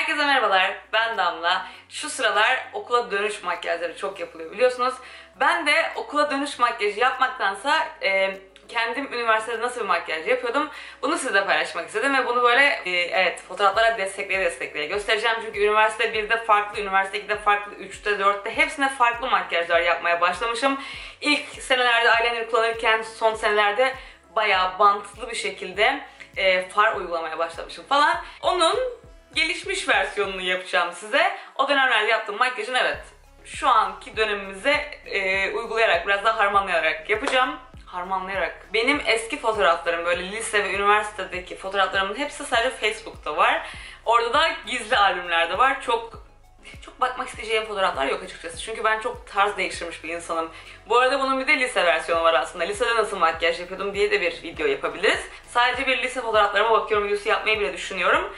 Herkese merhabalar, ben Damla. Şu sıralar okula dönüş makyajları çok yapılıyor biliyorsunuz. Ben de okula dönüş makyajı yapmaktansa kendim üniversitede nasıl bir makyaj yapıyordum bunu sizle paylaşmak istedim ve bunu böyle evet fotoğraflara destekleye göstereceğim. Çünkü üniversite 1'de farklı, üniversite 2'de farklı, 3'te 4'te hepsine farklı makyajlar yapmaya başlamışım. İlk senelerde eyeliner kullanırken son senelerde bayağı bantlı bir şekilde far uygulamaya başlamışım falan. Onun gelişmiş versiyonunu yapacağım size. O dönemlerde yaptığım makyajın evet şu anki dönemimize uygulayarak, biraz daha harmanlayarak yapacağım. Benim eski fotoğraflarım, böyle lise ve üniversitedeki fotoğraflarımın hepsi sadece Facebook'ta var. Orada da gizli albümler de var. Çok bakmak isteyeceğim fotoğraflar yok açıkçası. Çünkü ben çok tarz değiştirmiş bir insanım. Bu arada bunun bir de lise versiyonu var aslında. Lisede nasıl makyaj yapıyordum diye de bir video yapabiliriz. Sadece bir lise fotoğraflarıma bakıyorum videosu yapmayı bile düşünüyorum.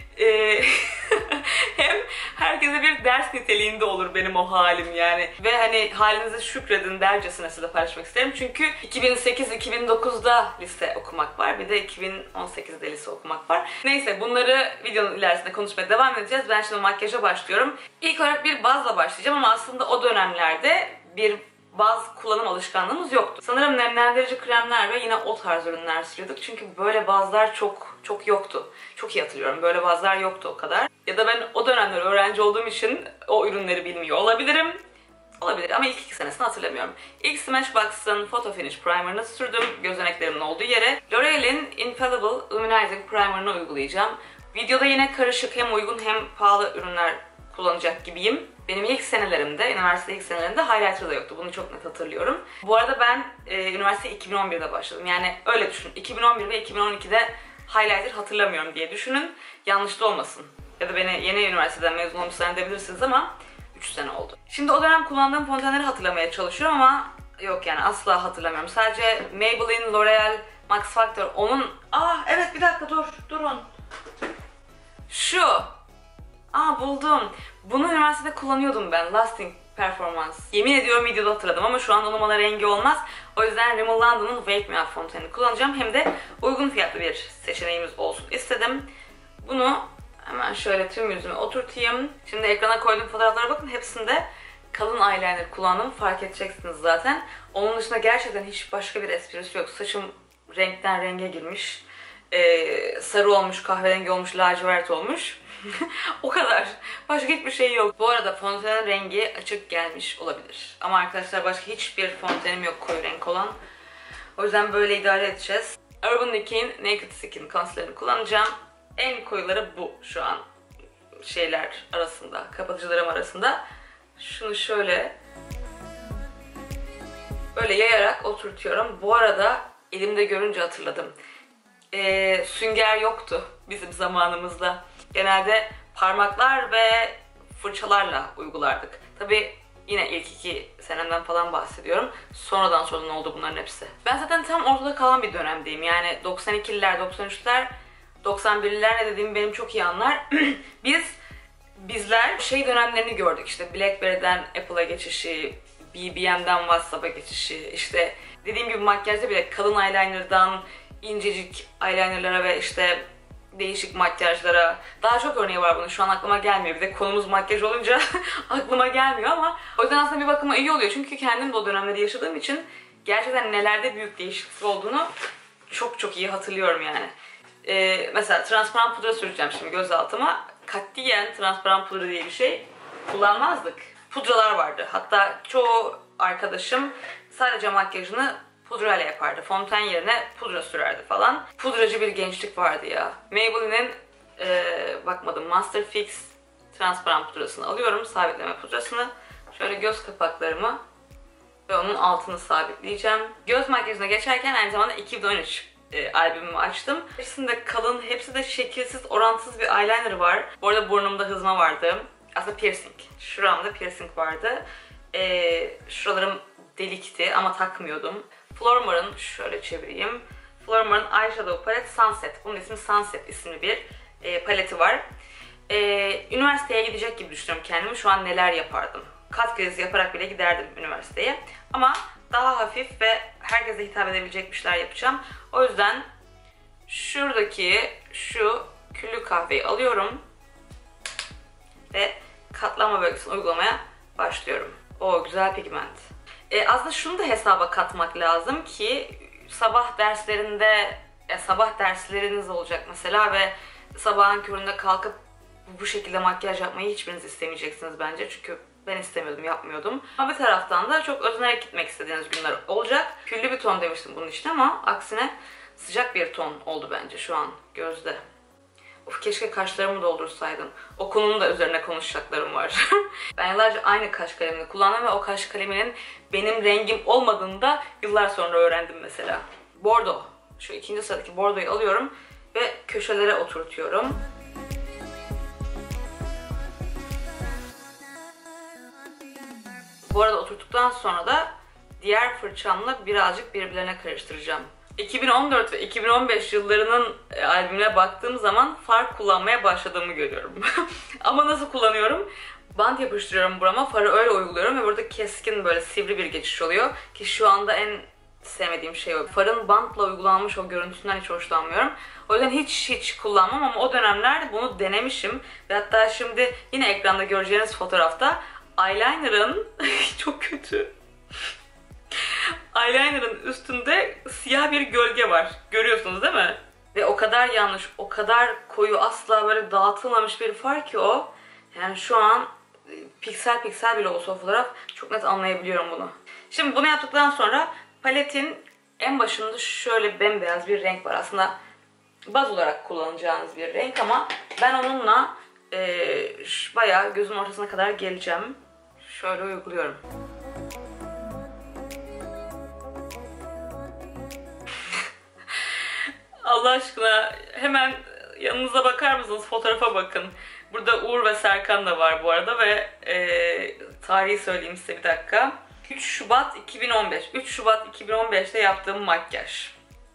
Hem herkese bir ders niteliğinde olur benim o halim yani. Ve hani halinize şükredin dercesine size paylaşmak isterim. Çünkü 2008-2009'da lise okumak var. Bir de 2018'de lise okumak var. Neyse bunları videonun ilerisinde konuşmaya devam edeceğiz. Ben şimdi makyaja başlıyorum. İlk olarak bir bazla başlayacağım ama aslında o dönemlerde bir baz kullanım alışkanlığımız yoktu. Sanırım nemlendirici kremler ve yine o tarz ürünler sürüyorduk. Çünkü böyle bazlar çok yoktu. Çok iyi hatırlıyorum. Böyle bazlar yoktu o kadar. Ya da ben o dönemler öğrenci olduğum için o ürünleri bilmiyor olabilirim. Olabilir ama ilk 2 senesini hatırlamıyorum. İlk Smashbox'ın Photo Finish Primer'ını sürdüm. Gözeneklerimin olduğu yere. L'Oreal'in Infallible Illuminating Primer'ını uygulayacağım. Videoda yine karışık, hem uygun hem pahalı ürünler kullanacak gibiyim. Benim ilk senelerimde, üniversite ilk senelerimde highlighter da yoktu. Bunu çok net hatırlıyorum. Bu arada ben üniversite 2011'de başladım. Yani öyle düşünün. 2011 ve 2012'de highlighter hatırlamıyorum diye düşünün. Yanlış da olmasın. Ya da beni yeni üniversiteden mezun olmuş zannedebilirsiniz ama 3 sene oldu. Şimdi o dönem kullandığım fontenleri hatırlamaya çalışıyorum ama yok yani asla hatırlamıyorum. Sadece Maybelline, L'Oreal, Max Factor onun... Evet bir dakika durun. Şu. Buldum. Bunu üniversitede kullanıyordum ben. Lasting Performance. Yemin ediyorum videoda hatırladım ama şu an onun bana rengi olmaz. O yüzden Rimmel London'un Wake Me Up fontenini kullanacağım. Hem de uygun fiyatlı bir seçeneğimiz olsun istedim. Bunu hemen şöyle tüm yüzüme oturtayım. Şimdi ekrana koyduğum fotoğraflara bakın. Hepsinde kalın eyeliner kullandım. Fark edeceksiniz zaten. Onun dışında gerçekten hiç başka bir esprisi yok. Saçım renkten renge girmiş. Sarı olmuş, kahverengi olmuş, lacivert olmuş. O kadar. Başka hiçbir şey yok. Bu arada fontenin rengi açık gelmiş olabilir. Ama arkadaşlar başka hiçbir fontenim yok koyu renk olan. O yüzden böyle idare edeceğiz. Urban Decay'in Naked Skin Concealer'ını kullanacağım. En koyuları bu şu an şeyler arasında, kapatıcılarım arasında. Şunu şöyle böyle yayarak oturtuyorum. Bu arada elimde görünce hatırladım. Sünger yoktu bizim zamanımızda. Genelde parmaklar ve fırçalarla uygulardık. Tabi yine ilk 2 senemden falan bahsediyorum. Sonradan sonra ne oldu bunların hepsi. Ben zaten tam ortada kalan bir dönemdeyim. Yani 92'liler, 93'ler, 91'liler ne dediğimi benim çok iyi anlar. Bizler şey dönemlerini gördük işte BlackBerry'den Apple'a geçişi, BBM'den WhatsApp'a geçişi, işte dediğim gibi makyajda bile kalın eyeliner'dan incecik eyeliner'lara ve işte değişik makyajlara. Daha çok örneği var bunun. Şu an aklıma gelmiyor. Bir de konumuz makyaj olunca aklıma gelmiyor ama o yüzden aslında bir bakıma iyi oluyor. Çünkü kendim de o dönemleri yaşadığım için gerçekten nelerde büyük değişiklik olduğunu çok iyi hatırlıyorum yani. Mesela transparan pudra süreceğim şimdi göz altıma. Katiyen transparan pudra diye bir şey kullanmazdık. Pudralar vardı. Hatta çoğu arkadaşım sadece makyajını pudrayla yapardı. Fonten yerine pudra sürerdi falan. Pudracı bir gençlik vardı ya. Maybelline'in bakmadım Master Fix transparan pudrasını alıyorum. Sabitleme pudrasını. Şöyle göz kapaklarımı ve onun altını sabitleyeceğim. Göz makyajına geçerken aynı zamanda 2013 albümümü açtım. Hepsinde kalın, hepsi de şekilsiz, orantısız bir eyeliner var. Bu arada burnumda hızma vardı. Aslında piercing. Şuramda piercing vardı. Şuralarım delikti ama takmıyordum. Flormar'ın, şöyle çevireyim. Flormar'ın Eyeshadow Palette Sunset. Bunun ismi Sunset isimli bir paleti var. Üniversiteye gidecek gibi düşünüyorum kendimi. Şu an neler yapardım. Kat krizi yaparak bile giderdim üniversiteye. Ama daha hafif ve herkese hitap edebilecek bir şeyler yapacağım. O yüzden şuradaki şu küllü kahveyi alıyorum. ve katlama bölgesini uygulamaya başlıyorum. O güzel pigment. Aslında şunu da hesaba katmak lazım ki sabah derslerinde sabah dersleriniz olacak mesela ve sabahın köründe kalkıp bu şekilde makyaj yapmayı hiçbiriniz istemeyeceksiniz bence. Çünkü ben istemiyordum, yapmıyordum. Ama bir taraftan da çok özenerek gitmek istediğiniz günler olacak. Küllü bir ton demiştim bunun için ama aksine sıcak bir ton oldu bence şu an gözde. Of, keşke kaşlarımı doldursaydım. O konunun da üzerine konuşacaklarım var. Ben yıllarca aynı kaş kalemini kullandım ve o kaş kaleminin benim rengim olmadığını da yıllar sonra öğrendim mesela. Bordo. Şu ikinci sıradaki bordoyu alıyorum ve köşelere oturtuyorum. Bu arada oturttuktan sonra da diğer fırçamla birazcık birbirlerine karıştıracağım. 2014 ve 2015 yıllarının albümüne baktığım zaman far kullanmaya başladığımı görüyorum. Ama nasıl kullanıyorum? Bant yapıştırıyorum burama, farı öyle uyguluyorum ve burada keskin böyle sivri bir geçiş oluyor. Ki şu anda en sevmediğim şey o. Farın bantla uygulanmış o görüntüsünden hiç hoşlanmıyorum. O yüzden hiç kullanmam ama o dönemlerde bunu denemişim. Ve hatta şimdi yine ekranda göreceğiniz fotoğrafta eyeliner'ın çok kötü. Eyeliner'ın üstünde siyah bir gölge var. Görüyorsunuz değil mi? Ve o kadar yanlış, o kadar koyu, asla böyle dağıtılmamış bir far ki o. Yani şu an piksel piksel bile olsa o fotoğraf çok net anlayabiliyorum bunu. Şimdi bunu yaptıktan sonra paletin en başında şöyle bembeyaz bir renk var. Aslında baz olarak kullanacağınız bir renk ama ben onunla bayağı gözün ortasına kadar geleceğim. Şöyle uyguluyorum. Allah aşkına hemen yanınıza bakar mısınız? Fotoğrafa bakın. Burada Uğur ve Serkan da var bu arada ve tarihi söyleyeyim size bir dakika. 3 Şubat 2015. 3 Şubat 2015'te yaptığım makyaj.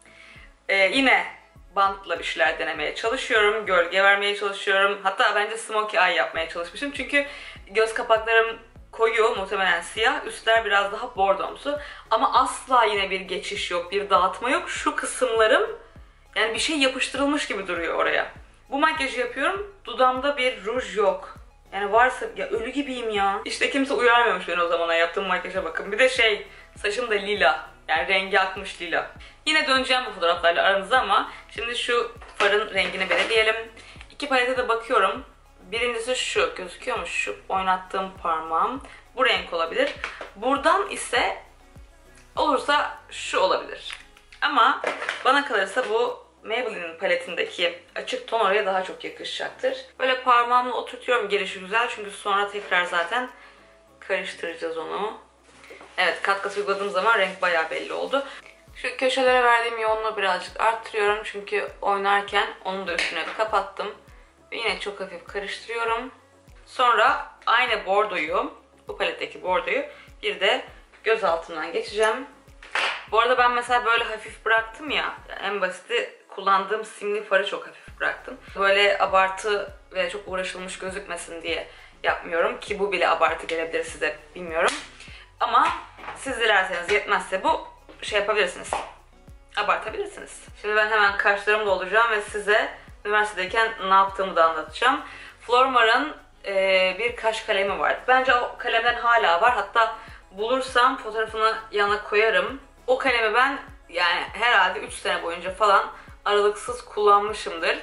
Yine bantla bir şeyler denemeye çalışıyorum. Gölge vermeye çalışıyorum. Hatta bence smokey eye yapmaya çalışmışım. Çünkü göz kapaklarım koyu, muhtemelen siyah. Üstler biraz daha bordomsu. Ama asla yine bir geçiş yok, bir dağıtma yok. Şu kısımlarım yani bir şey yapıştırılmış gibi duruyor oraya. Bu makyajı yapıyorum. Dudağımda bir ruj yok. Yani varsa ya ölü gibiyim ya. İşte kimse uyarmıyormuş beni o zamana, yaptığım makyaja bakın. Bir de saçım da lila. Yani rengi akmış lila. Yine döneceğim bu fotoğraflarla aranıza ama şimdi şu farın rengini belirleyelim. İki palete de bakıyorum. Birincisi şu, gözüküyormuş şu oynattığım parmağım. Bu renk olabilir. Buradan ise olursa şu olabilir. Ama bana kalırsa bu Maybelline'in paletindeki açık ton oraya daha çok yakışacaktır. Böyle parmağımla oturtuyorum, gelişi güzel çünkü sonra tekrar zaten karıştıracağız onu. Evet, kat kat uyguladığım zaman renk bayağı belli oldu. Şu köşelere verdiğim yoğunluğu birazcık arttırıyorum çünkü oynarken onun da üstüne kapattım. Ve yine çok hafif karıştırıyorum. Sonra aynı bordoyu, bu paletteki bordoyu bir de göz altından geçeceğim. Bu arada ben mesela böyle hafif bıraktım ya, en basiti kullandığım simli farı çok hafif bıraktım. Böyle abartı ve çok uğraşılmış gözükmesin diye yapmıyorum ki bu bile abartı gelebilir size, bilmiyorum. Ama siz dilerseniz, yetmezse bu yapabilirsiniz. Abartabilirsiniz. Şimdi ben hemen kaşlarımı dolduracağım ve size üniversitedeyken ne yaptığımı da anlatacağım. Flormar'ın bir kaş kalemi var. Bence o kalemden hala var. Hatta bulursam fotoğrafını yana koyarım. O kalemi ben yani herhalde 3 sene boyunca falan aralıksız kullanmışımdır.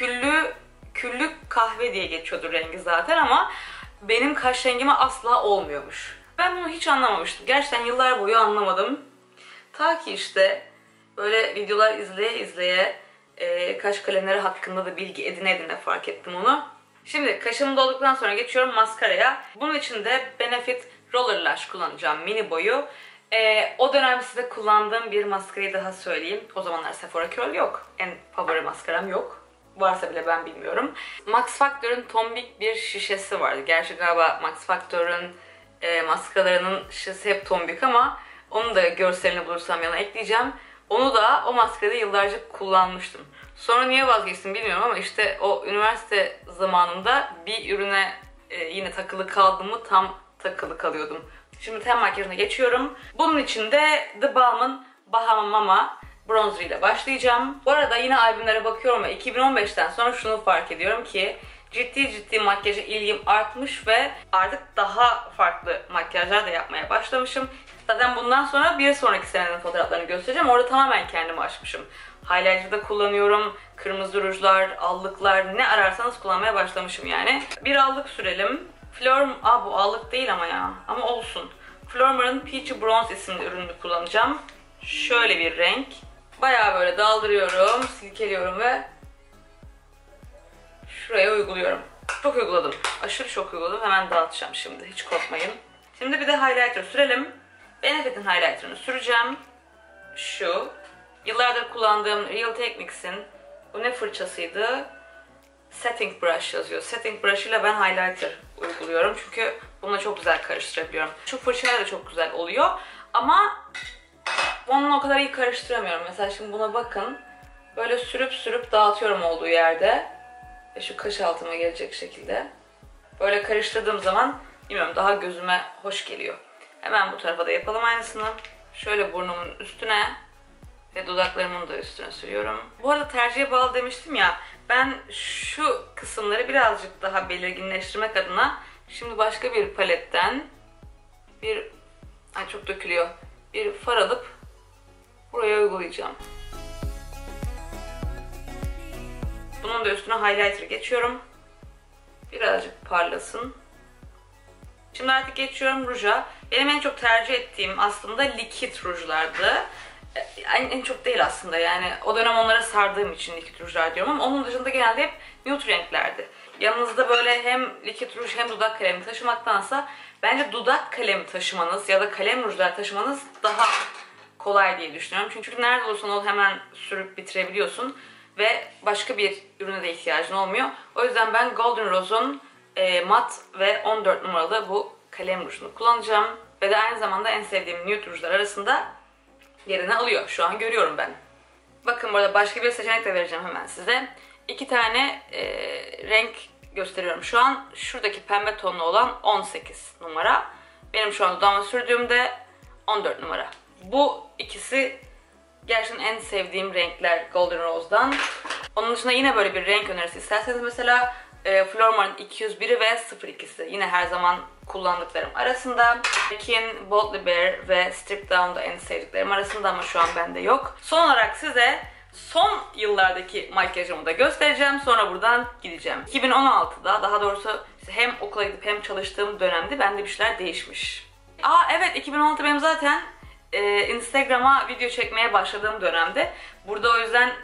Küllü kahve diye geçiyordur rengi zaten ama benim kaş rengime asla olmuyormuş. Ben bunu hiç anlamamıştım. Gerçekten yıllar boyu anlamadım. Ta ki işte böyle videolar izleye kaş kalemleri hakkında da bilgi edine fark ettim onu. Şimdi kaşımı dolduktan sonra geçiyorum maskaraya. Bunun için de Benefit Roller Lash kullanacağım, mini boyu. O dönem size kullandığım bir maskarayı daha söyleyeyim. O zamanlar Sephora Curl yok. En favori maskaram yok. Varsa bile ben bilmiyorum. Max Factor'ın tombik bir şişesi vardı. Gerçi galiba Max Factor'ın maskaralarının şişesi hep tombik ama onun da görselini bulursam yana ekleyeceğim. Onu da o maskarayı yıllarca kullanmıştım. Sonra niye vazgeçtim bilmiyorum ama işte o üniversite zamanında bir ürüne yine takılı kaldım mı tam takılı kalıyordum. Şimdi ten makyajına geçiyorum. Bunun için de The Balm'ın Bahama Mama bronzer ile başlayacağım. Bu arada yine albümlere bakıyorum ve 2015'ten sonra şunu fark ediyorum ki ciddi makyaja ilgim artmış ve artık daha farklı makyajlar da yapmaya başlamışım. Zaten bundan sonra bir sonraki senenin fotoğraflarını göstereceğim. Orada tamamen kendimi aşmışım. Highlighter da kullanıyorum. Kırmızı rujlar, allıklar, ne ararsanız kullanmaya başlamışım yani. Bir allık sürelim. Bu allık değil ama ya. Ama olsun. Flormar'ın Peachy Bronze isimli ürünü kullanacağım. Şöyle bir renk. Bayağı böyle daldırıyorum, silkeliyorum ve şuraya uyguluyorum. Çok uyguladım. Aşırı çok uyguladım. Hemen dağıtacağım şimdi. Hiç korkmayın. Şimdi bir de highlighter sürelim. Benefit'in highlighter'ını süreceğim. Şu. Yıllardır kullandığım Real Techniques'in, bu ne fırçasıydı? Setting Brush yazıyor. Setting Brush ile ben highlighter uyguluyorum. Çünkü bununla çok güzel karıştırabiliyorum. Şu fırçayla da çok güzel oluyor. Ama onunla o kadar iyi karıştıramıyorum. Mesela şimdi buna bakın. Böyle sürüp dağıtıyorum olduğu yerde. Ve şu kaş altıma gelecek şekilde. Böyle karıştırdığım zaman bilmiyorum, daha gözüme hoş geliyor. Hemen bu tarafa da yapalım aynısını. Şöyle burnumun üstüne ve dudaklarımın da üstüne sürüyorum. Bu arada tercihe bağlı demiştim ya. Ben şu kısımları birazcık daha belirginleştirmek adına şimdi başka bir paletten çok dökülüyor. Bir far alıp buraya uygulayacağım. Bunun da üstüne highlighter geçiyorum. Birazcık parlasın. Şimdi artık geçiyorum ruja. Benim en çok tercih ettiğim aslında likit rujlardı. En çok değil aslında, yani o dönem onlara sardığım için likit rujlar diyorum, ama onun dışında genelde hep nude renklerdi. Yanınızda böyle hem likit ruj hem dudak kalemi taşımaktansa bence dudak kalemi taşımanız ya da kalem rujlar taşımanız daha kolay diye düşünüyorum. Çünkü nerede olursan ol hemen sürüp bitirebiliyorsun ve başka bir ürüne de ihtiyacın olmuyor. O yüzden ben Golden Rose'un mat ve 14 numaralı bu kalem rujunu kullanacağım. Ve de aynı zamanda en sevdiğim nude rujlar arasında yerini alıyor. Şu an görüyorum ben. Bakın burada başka bir seçenek de vereceğim hemen size. 2 tane renk gösteriyorum. Şu an şuradaki pembe tonlu olan 18 numara. Benim şu an dudağıma sürdüğümde 14 numara. Bu ikisi gerçekten en sevdiğim renkler Golden Rose'dan. Onun dışında yine böyle bir renk önerisi isterseniz mesela Flormar'ın 201'i ve 02'si. Yine her zaman kullandıklarım arasında. MAC'in Boldly Bare ve Strip Down da en sevdiklerim arasında ama şu an bende yok. Son olarak size son yıllardaki makyajımı da göstereceğim. Sonra buradan gideceğim. 2016'da, daha doğrusu hem okula gidip hem çalıştığım dönemde bende bir şeyler değişmiş. Evet, 2016 benim zaten Instagram'a video çekmeye başladığım dönemde. Burada o yüzden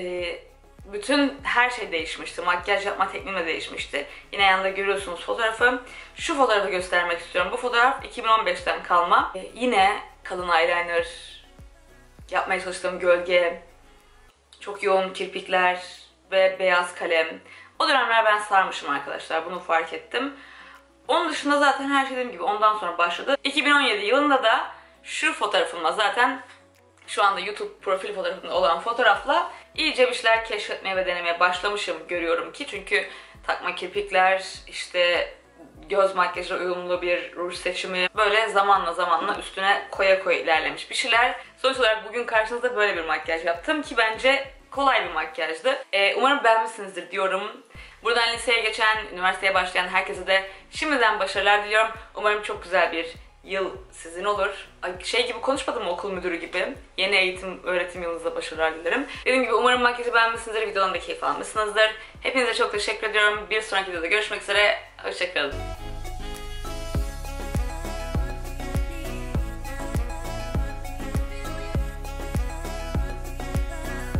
bütün her şey değişmişti. Makyaj yapma tekniğim de değişmişti. Yine yanında görüyorsunuz fotoğrafı. Şu fotoğrafı göstermek istiyorum. Bu fotoğraf 2015'ten kalma. Yine kalın eyeliner, yapmaya çalıştığım gölge, çok yoğun kirpikler ve beyaz kalem. O dönemler ben sarmışım arkadaşlar. Bunu fark ettim. Onun dışında zaten her şey dediğim gibi ondan sonra başladı. 2017 yılında da şu fotoğrafımla, zaten şu anda YouTube profil fotoğrafında olan fotoğrafla iyice bir şeyler keşfetmeye ve denemeye başlamışım, görüyorum ki. Çünkü takma kirpikler, işte göz makyajı uyumlu bir ruj seçimi, böyle zamanla üstüne koya ilerlemiş bir şeyler. Sonuç olarak bugün karşınızda böyle bir makyaj yaptım ki bence kolay bir makyajdı. Umarım beğenmişsinizdir diyorum. Buradan liseye geçen, üniversiteye başlayan herkese de şimdiden başarılar diliyorum. Umarım çok güzel bir yıl sizin olur. Şey gibi konuşmadım mı, okul müdürü gibi. Yeni eğitim, öğretim yılınızda başarılar dilerim. Dediğim gibi umarım makyajı beğenmişsinizdir, videodan da keyif almışsınızdır. Hepinize çok teşekkür ediyorum. Bir sonraki videoda görüşmek üzere. Hoşçakalın.